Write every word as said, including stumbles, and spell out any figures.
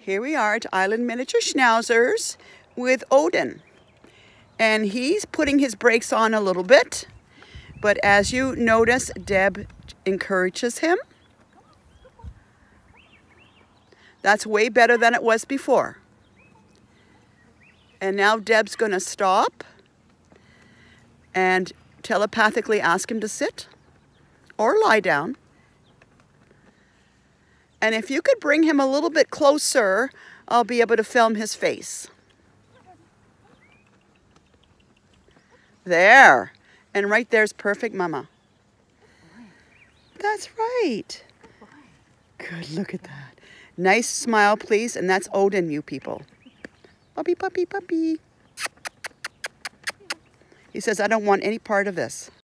Here we are at Island Miniature Schnauzers with Oden. And he's putting his brakes on a little bit. But as you notice, Deb encourages him. That's way better than it was before. And now Deb's going to stop and telepathically ask him to sit or lie down. And if you could bring him a little bit closer, I'll be able to film his face. There. And right there's perfect, Mama. That's right. Good, look at that. Nice smile, please. And that's Oden, you people. Puppy, puppy, puppy. He says, I don't want any part of this.